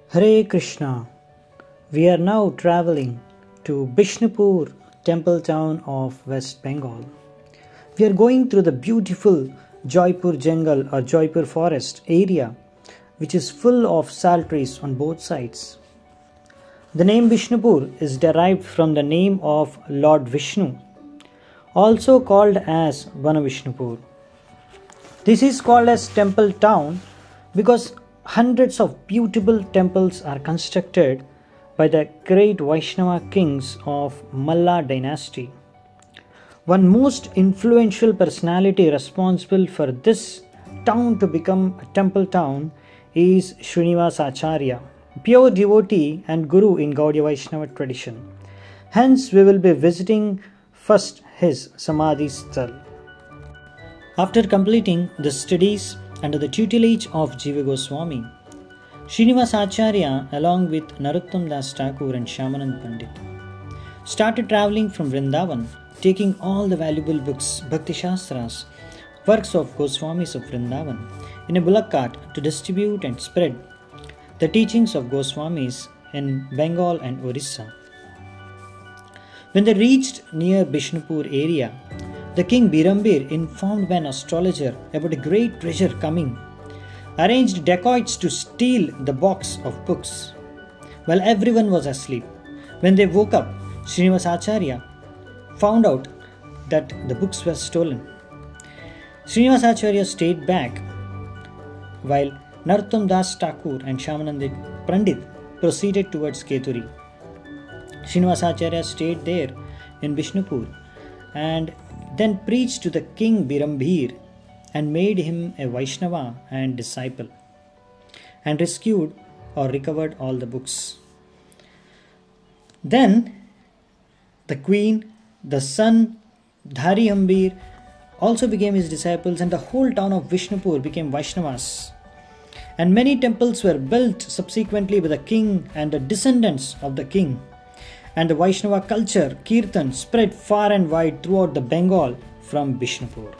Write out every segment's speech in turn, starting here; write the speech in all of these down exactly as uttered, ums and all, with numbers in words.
Hare Krishna. We are now traveling to Bishnupur, temple town of West Bengal. We are going through the beautiful Jaipur jungle or Jaipur forest area, which is full of sal trees on both sides. The name Bishnupur is derived from the name of Lord Vishnu, also called as Vanavishnupur. This is called as temple town because hundreds of beautiful temples are constructed by the great Vaishnava kings of Malla dynasty. One most influential personality responsible for this town to become a temple town is Srinivas Acharya, pure devotee and guru in Gaudiya Vaishnava tradition. Hence, we will be visiting first his Samadhi Sthal. After completing the studies under the tutelage of Jiva Goswami, Srinivas Acharya, along with Narottam Das Thakur and Shyamanand Pandit, started travelling from Vrindavan, taking all the valuable books, Bhakti Shastras, works of Goswamis of Vrindavan, in a bullock cart to distribute and spread the teachings of Goswamis in Bengal and Orissa. When they reached near Bishnupur area, the king Birambir, informed by an astrologer about a great treasure coming, arranged dacoits to steal the box of books. While everyone was asleep, when they woke up, Srinivas Acharya found out that the books were stolen. Srinivas Acharya stayed back while Narottam Das Thakur and Shyamanand Pandit proceeded towards Keturi. Srinivas Acharya stayed there in Bishnupur and then preached to the king Birambir and made him a Vaishnava and disciple, and rescued or recovered all the books. Then the queen, the son Dhari Hambir also became his disciples, and the whole town of Bishnupur became Vaishnavas. And many temples were built subsequently by the king and the descendants of the king. And the Vaishnava culture, Kirtan, spread far and wide throughout the Bengal from Bishnupur.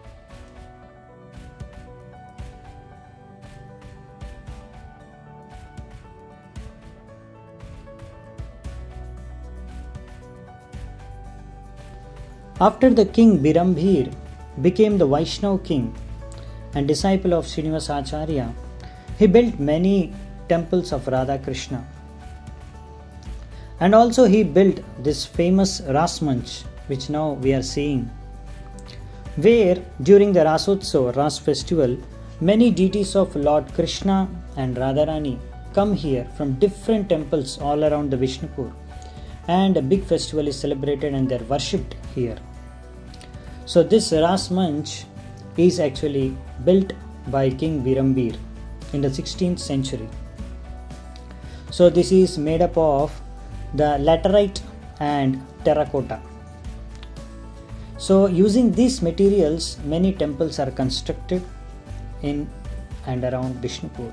After the king Birambir became the Vaishnava king and disciple of Srinivas Acharya, he built many temples of Radha Krishna. And also he built this famous Ras Manch, which now we are seeing, where during the Rasotsava, Ras festival, many deities of Lord Krishna and Radharani come here from different temples all around the Bishnupur, and a big festival is celebrated and they are worshipped here. So this Ras Manch is actually built by King Birambir in the sixteenth century. So this is made up of the laterite and terracotta. So using these materials, many temples are constructed in and around Bishnupur.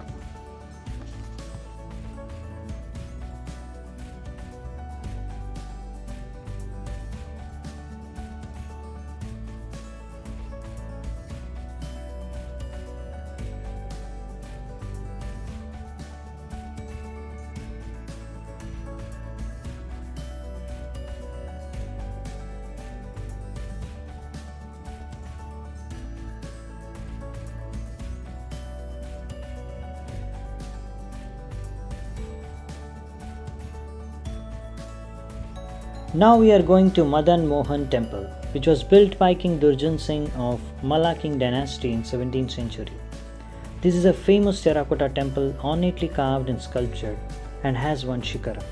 Now we are going to Madan Mohan Temple, which was built by King Durjan Singh of Malla King dynasty in seventeenth century. This is a famous terracotta temple ornately carved and sculptured and has one shikara.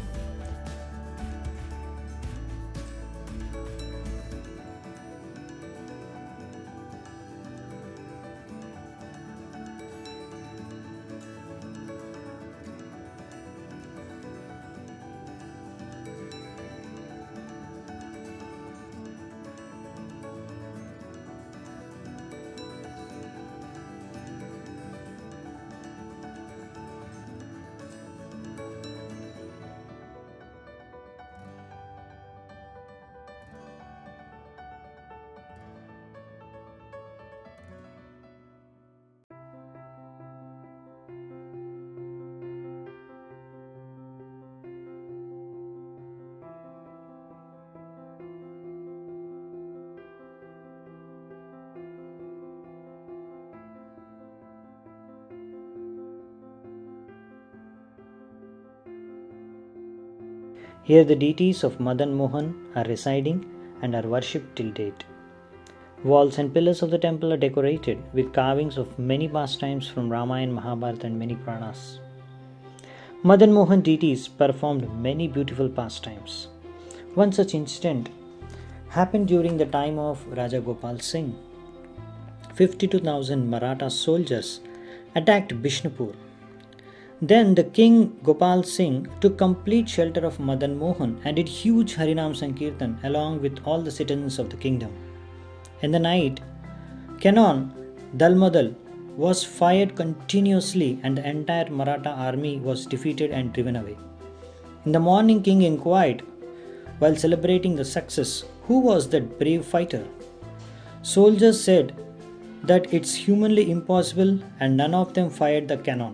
Here the deities of Madan Mohan are residing and are worshipped till date. Walls and pillars of the temple are decorated with carvings of many pastimes from Ramayana, Mahabharata and many Puranas. Madan Mohan deities performed many beautiful pastimes. One such incident happened during the time of Raja Gopal Singh. fifty-two thousand Maratha soldiers attacked Bishnupur. Then the king Gopal Singh took complete shelter of Madan Mohan and did huge Harinam Sankirtan along with all the citizens of the kingdom. In the night, cannon Dalmadal was fired continuously and the entire Maratha army was defeated and driven away. In the morning, king inquired, while celebrating the success, who was that brave fighter? Soldiers said that it's humanly impossible and none of them fired the cannon.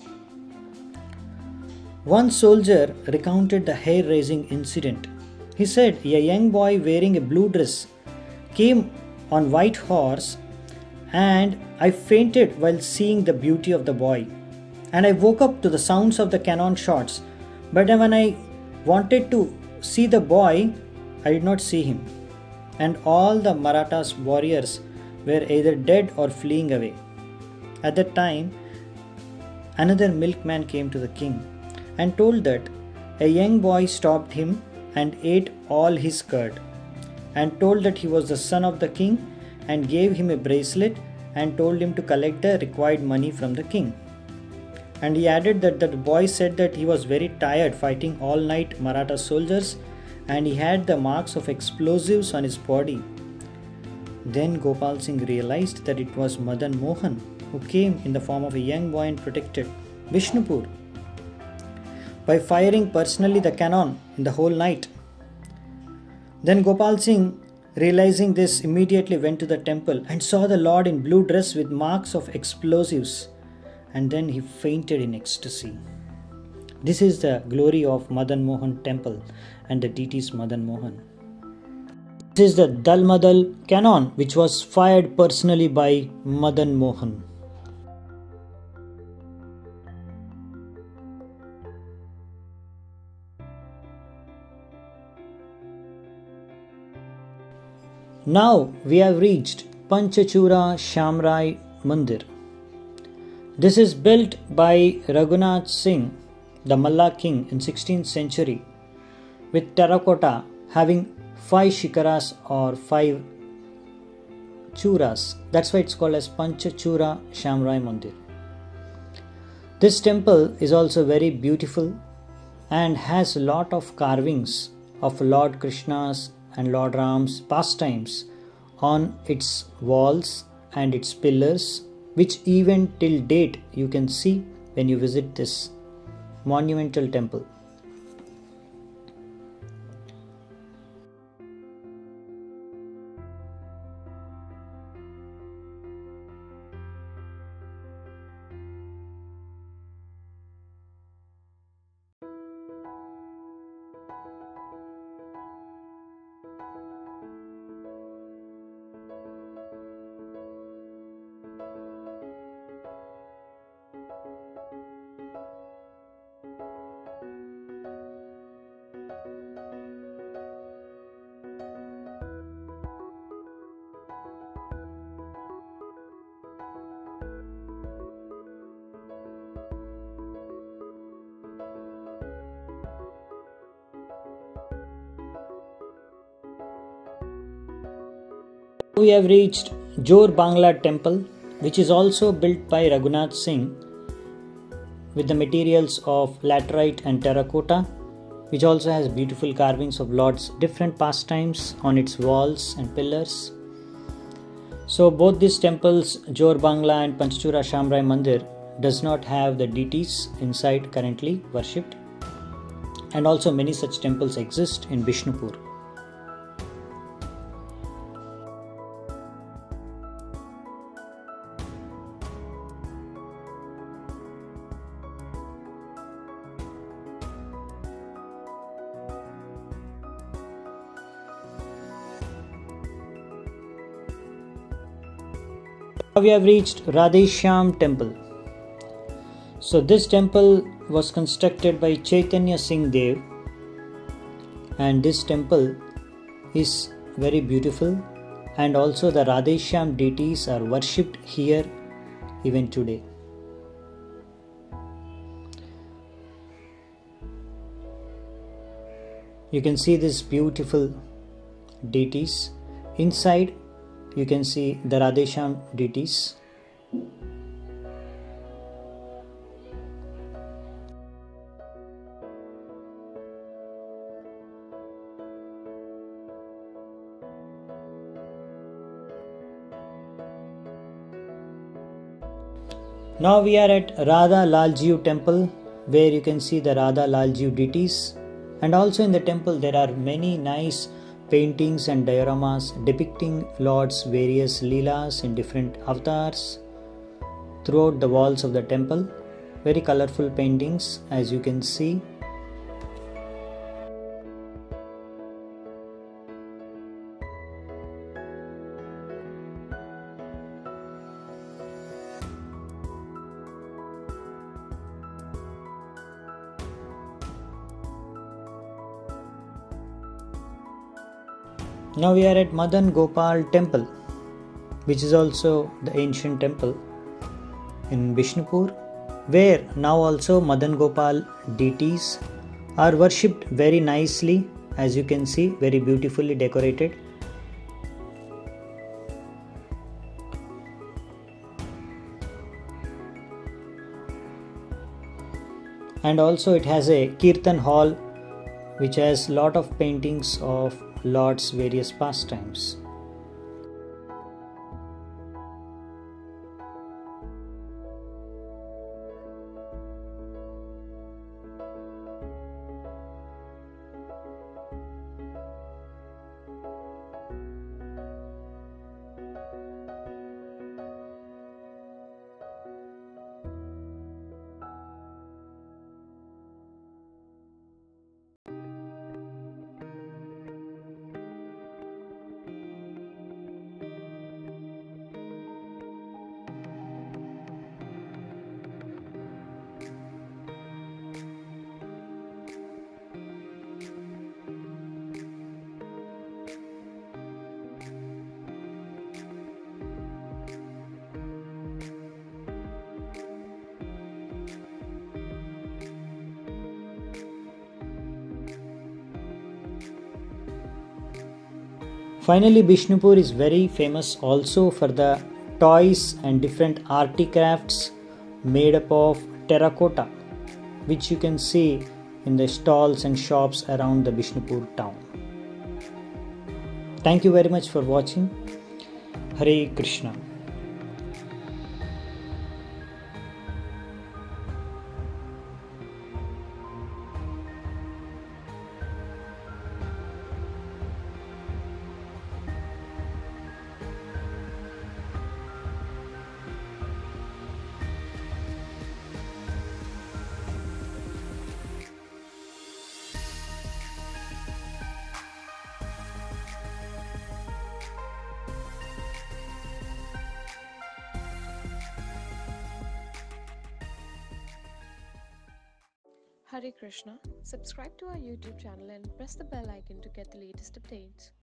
One soldier recounted the hair-raising incident. He said a young boy wearing a blue dress came on white horse and I fainted while seeing the beauty of the boy. And I woke up to the sounds of the cannon shots. But when I wanted to see the boy, I did not see him. And all the Marathas warriors were either dead or fleeing away. At that time, another milkman came to the king and told that a young boy stopped him and ate all his curd, and told that he was the son of the king and gave him a bracelet and told him to collect the required money from the king. And he added that the boy said that he was very tired fighting all night Maratha soldiers and he had the marks of explosives on his body. Then Gopal Singh realized that it was Madan Mohan who came in the form of a young boy and protected Bishnupur by firing personally the cannon in the whole night. Then Gopal Singh, realizing this, immediately went to the temple and saw the Lord in blue dress with marks of explosives, and then he fainted in ecstasy. This is the glory of Madan Mohan temple and the deities Madan Mohan. This is the Dalmadal cannon which was fired personally by Madan Mohan. Now we have reached Panchachura Shamrai Mandir. This is built by Raghunath Singh, the Malla king in sixteenth century, with terracotta having five shikaras or five churas. That's why it's called as Panchachura Shamrai Mandir. This temple is also very beautiful and has a lot of carvings of Lord Krishna's and Lord Ram's pastimes on its walls and its pillars, which even till date you can see when you visit this monumental temple. We have reached Jor Bangla temple, which is also built by Raghunath Singh with the materials of laterite and terracotta, which also has beautiful carvings of Lord's different pastimes on its walls and pillars. So both these temples, Jor Bangla and Panchachura Shamrai Mandir, does not have the deities inside currently worshipped, and also many such temples exist in Bishnupur. Now we have reached Radheshyam temple. So this temple was constructed by Chaitanya Singh Dev and this temple is very beautiful, and also the Radheshyam deities are worshipped here even today. You can see these beautiful deities. Inside you can see the Radheshyam deities. Now we are at Radha Laljiu temple, where you can see the Radha Laljiu deities, and also in the temple there are many nice paintings and dioramas depicting Lord's various leelas in different avatars throughout the walls of the temple. Very colorful paintings, as you can see. Now we are at Madan Gopal temple, which is also the ancient temple in Bishnupur, where now also Madan Gopal deities are worshipped very nicely, as you can see, very beautifully decorated. And also it has a Kirtan hall which has lot of paintings of Lord's various pastimes. Finally, Bishnupur is very famous also for the toys and different articrafts made up of terracotta, which you can see in the stalls and shops around the Bishnupur town. Thank you very much for watching. Hare Krishna. Hare Krishna. Subscribe to our YouTube channel and press the bell icon to get the latest updates.